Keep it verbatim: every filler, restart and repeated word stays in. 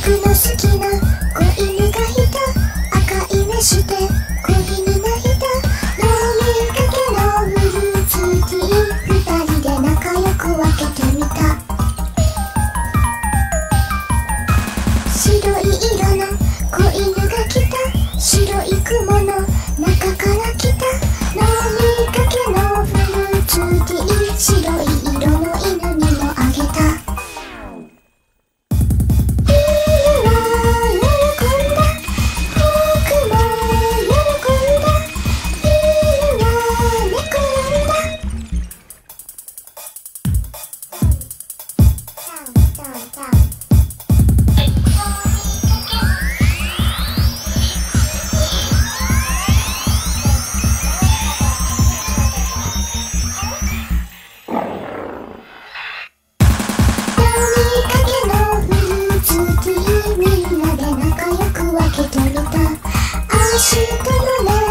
の好きな子犬がいた。赤い目して子犬泣いた。飲みかけのフルーツティー、二人で仲良く分けてみた。白い色の子犬が来た。白い雲の中から来た。飲みかけのフルーツティー、白い色の犬にもあげた。みんなで仲良く分けてみた。明日のね